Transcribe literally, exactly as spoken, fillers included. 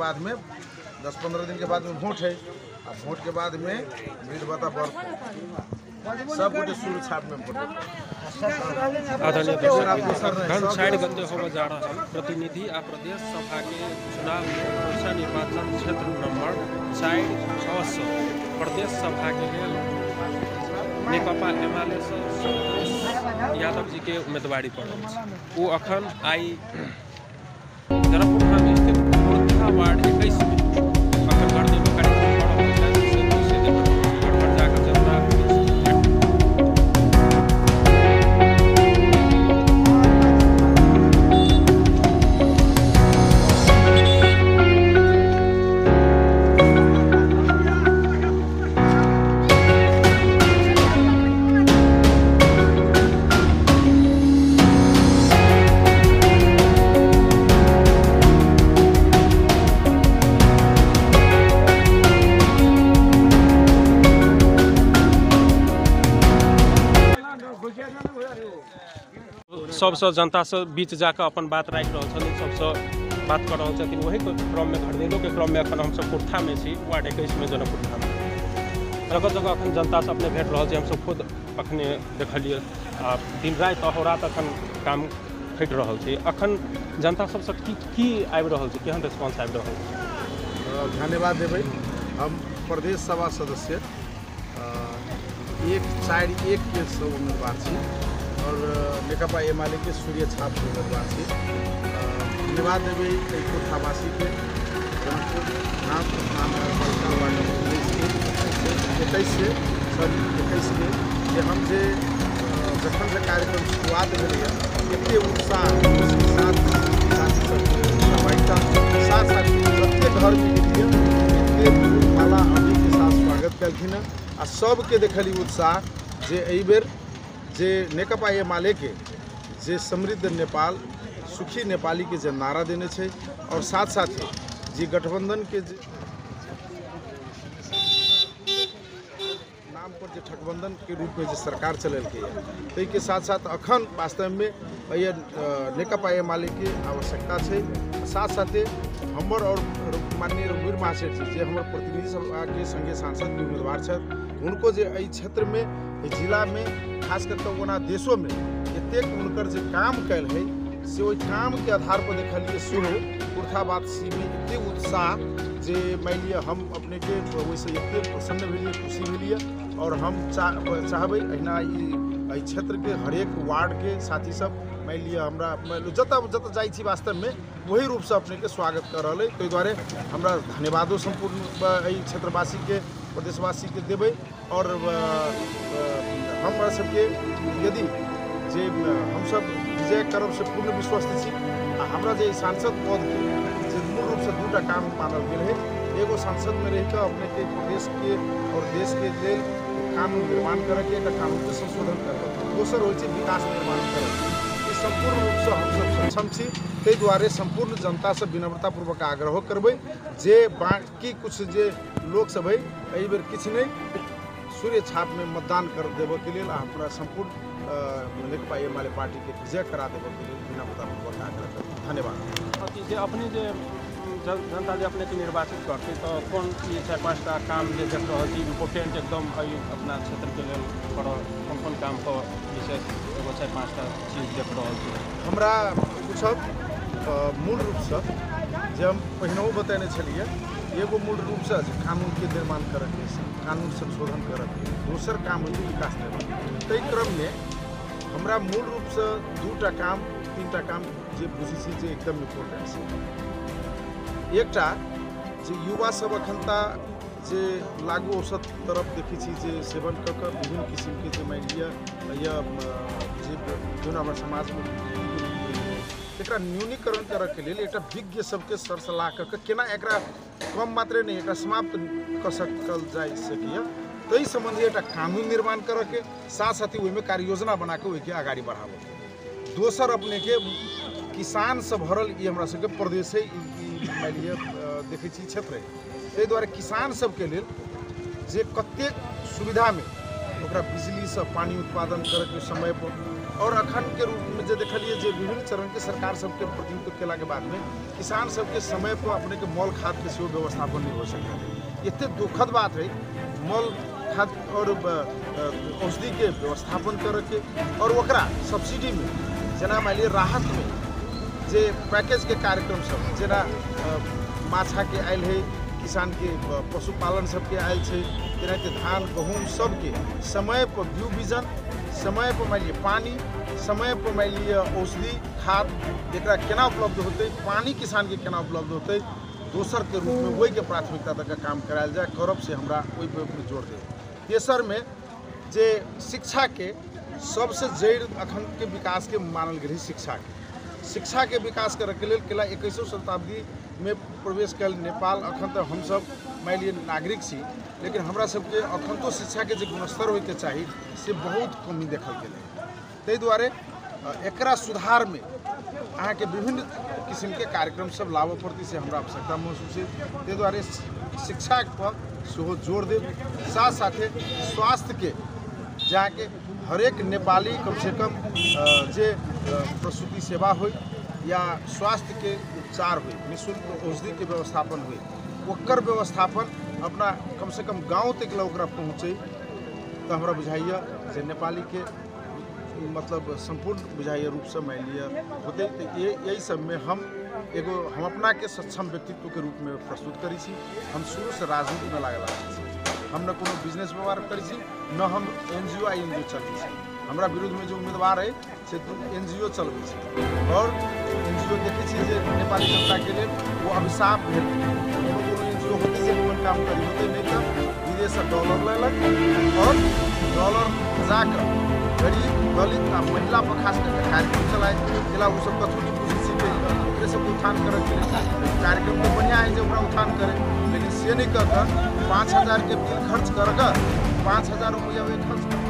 बाद में दस पंद्रह दिन के बाद में वोट है। अब वोट के बाद में भीड़ बता बर्फ सब गोटे सूर्य छाप में वोट साइड गंदे होगा जा रहा है। प्रतिनिधि आ प्रदेश सभा के चुनाव में पूसा निर्वाचन क्षेत्र नंबर साइड छः सौ प्रदेश सभा के लिए नेकपा एमाले से सुरेश यादव जी के उम्मीदवारी पर वो अखन आई जनकपुर धाम स्थित कुर्था वार्ड इक्कीस में अखन घर देव कार्यक्रम जाकर जनता सबसे जनता से बीच जाकर अपन बात रख रहा सबसे बात कर रहा वही क्रम में घरदेलो के क्रम में अखन हम सब कुर्था में छी वार्ड इक्कीस में जनकपुर धाम जगह जगह अखन जनता से अपने भेट रहा हम सब खुद अखने देखलिए आ दिन रात अहोरात अखन काम खटि रहा अखन जनता सबसे की की आबि रहा केहन रिस्पांस आबि रहा? धन्यवाद देवे। हम प्रदेश सभा सदस्य एक चार एक के सब उम्मीदवार छी और नेकपा एमाले के सूर्य छाप के उम्मीदवार छी। धन्यवाद देवे कुर्थावासी के जनकपुर धाम महानगरपालिका वार्ड नंबर इक्कीस से सॉरी इक्कीस के जे हम जे जखन से कार्यक्रम शुरुआत भेल एते उत्साह साथ साथ साथ प्रत्येक घर में गेलिए माला अभी के साथ स्वागत कलखिन आ सबके देखली उत्साह जे एहि बेर जे नेकपा एमाले के जे समृद्ध नेपाल सुखी नेपाली के जे नारा देने छे और साथ साथ जे गठबंधन के जे नाम पर जे ठगबंधन के रूप में जे सरकार चलैलकै ताहि के साथ साथ अखन वास्तव में ये नेकपा एमाले के आवश्यकता है। साथ साथ हमर और माननीय रघुवीर महाशय जी जे हमर प्रतिनिधि सभा के संगे सांसद के उम्मीदवार छथि उनको जे एहि क्षेत्र में जिला में खास करके ओना देशों में एतेक उनकर जे काम कैल है से ओहि काम के आधार पर देखलिए सेहो कुर्थावासी में एते उत्साह जे मान लिया हम अपने के वैसे एते प्रसन्न भेलिए खुशी भेलिए और हम चाह चाहबै अहिना ई क्षेत्र के हरेक वार्ड के साथी सब मान लिया हमरा जत जत जाइ छी वास्तव में वही रूप से अपने के स्वागत कर रहा है। ताहि दुआरे हमरा धन्यवादो संपूर्ण एहि क्षेत्रवासी के प्रदेशवासी के देबै और हमरा सबके यदि जे हम सब विजय करब से पूर्ण विश्वस्त छी। हमरा जे सांसद पद के जे मूल रूप से दूटा काम मानल गेल है एगो सांसद में रह अपने के प्रदेश के और देश के लेल कानून निर्माण करके एक कानून के संशोधन कर दोसर हो विकास निर्माण कर संपूर्ण रूप से हम सब सक्षम छी। ताहि दुआरे संपूर्ण जनता से विनम्रतापूर्वक आग्रह करबै जे बाकी कुछ जे लोग सब है एहि बेर किछु नहीं सूर्य छाप में मतदान कर देवे के लिए अपना संपूर्ण नेकपा एमाले पार्टी के विजय करा देवे के लिए विनम्रतापूर्वक आग्रह करबै। धन्यवाद। अपने जे जनता जो अपने के निर्वाचित करते तो कौन चार पाँचटा काम जो देख रहा है इम्पोर्टेंट एकदम अपना क्षेत्र के लिए कौन कौन काम को विशेष एगो चार पाँचटा चीज देख रहा है? हमरा पूछब मूल रूप से जे हम पहिनहु बतेने छलिए एगो मूल रूप से कानून के निर्माण करके कानून संशोधन करके दोसर काम हो विकास निर्माण। ताहि क्रम में हमरा मूल रूप से दूटा काम तीनटा काम जे बुझी छी जे एकदम इम्पोर्टेंट है। एकटा जे युवा सब अखनता जे लागू औषध तरफ देखी छी जे सेवन क के विभिन्न किस्म के जे मान लिया या जो हमारे समाज में एक न्यूनीकरण करे के लिए एक विज्ञ सबके सर सलाह करके केना एकरा कम मात्रे नहीं एक समाप्त कर सकल जा सकिए ताहि संबंधी एक कानून निर्माण करके साथ साथ ही कार्य योजना बना के वही आगे बढ़ाव। दोसर अपने के किसान से भरल ये हमरा सबके प्रदेश है मान लिया देखे क्षेत्र है ताहि दुआरे किसान सबके लिए जे कतेक सुविधा में ओकरा बिजली से पानी उत्पादन करे के समय पर और अखन के रूप में जो देखलिए जे विभिन्न चरण के सरकार सबके प्रतिनिधित्व केला के बाद में किसान सबके समय पर अपने के मॉल खाद के सेहो व्यवस्थापन नहीं हो सकता। इतने दुखद बात है मॉल खाद और औषधि के व्यवस्थापन करे के और ओकरा सब्सिडी में जना मान लीजिए राहत में जे पैकेज के कार्यक्रम सब जना माछा के आयल है किसान के पशुपालन सबके आयल है जेना कि धान गहूम सबके समय पर बीज बीजन समय पर मान लीजिए पानी समय पर मान लीजिए औषधि खाद एक केना उपलब्ध होते पानी किसान के केना उपलब्ध होते दोसर के रूप में वही के प्राथमिकता तक काम करायल जाए करब से हमरा वही पर जोर दे। तेसर में जे शिक्षा के सबसे जड़ अखन के विकास के मानल गई शिक्षा के शिक्षा के विकास करे के लिए केला इक्कीसवीं शताब्दी में प्रवेश कल नेपाल अखन तो हम सब मान लीजिए नागरिक छी लेकिन हमरा सबके अखन तो शिक्षा के जो गुणस्तर होते चाहिए से बहुत कमी देखल गेल ताहि दुआरे एकरा सुधार में अहाँ के विभिन्न किस्म के कार्यक्रम सब लाभ प्रति से हमरा आवश्यकता महसूस है ताहि दुआरे शिक्षा पर सेहो जोर दे साथ साथे स्वास्थ्य के जहाँ के हरेक नेपाली कम से कम जे प्रसूति सेवा हो या स्वास्थ्य के उपचार हो निःशुल्क औषधि के व्यवस्थापन हो ओकर व्यवस्थापन अपना कम से कम गांव तक ओकरा पहुँचे तो हमरा बुझाइए जे नेपाली के मतलब संपूर्ण बुझाइए रूप से मान लिया होते तो ये यही सब में हम एगो हम अपना के सक्षम व्यक्तित्व के रूप में प्रस्तुत करी छी। हम शुरू से राजनीति में लागल हम न कोनो बिजनेस व्यवहार करी छी न हम एनजीओ आ एनजीओ चलती छी। हमरा विरुद्ध में जो उम्मीदवार है से एनजीओ चलबे छी और एनजीओ देखे छी जे नेपाली जनता के लिए वो अभिशाप भेल एनजीओ होते से कोई काम करी होते नहीं तो विदेश से डॉलर लेलक और डॉलर जाकर गरीब दलित आ महिला पर खास करके कार्यक्रम चलाए जिला वो सब कथू नहीं पूछी सीखे ओकरे सब उत्थान करे कार्यक्रम तो बढ़िया है जो ओकरा उत्थान करे लेकिन से नहीं कर पाँच हजार के बिल खर्च कर पाँच हजार रुपया वे खर्च कर